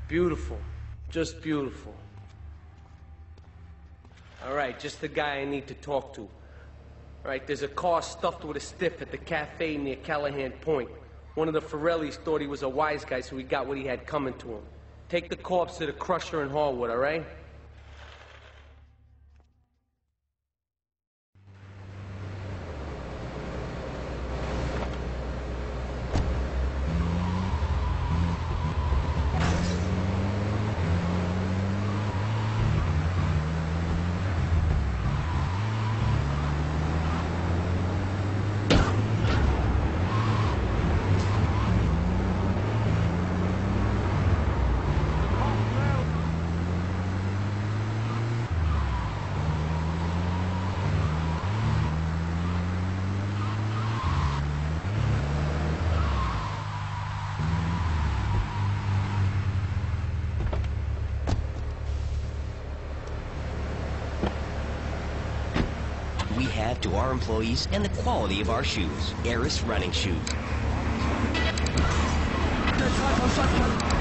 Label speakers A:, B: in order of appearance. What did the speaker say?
A: Beautiful. Just beautiful. All right, just the guy I need to talk to. All right, there's a car stuffed with a stiff at the cafe near Callahan Point. One of the Forellis thought he was a wise guy, so he got what he had coming to him. Take the corpse to the Crusher in Harwood, all right?
B: We have to our employees and the quality of our shoes. Eris running shoes.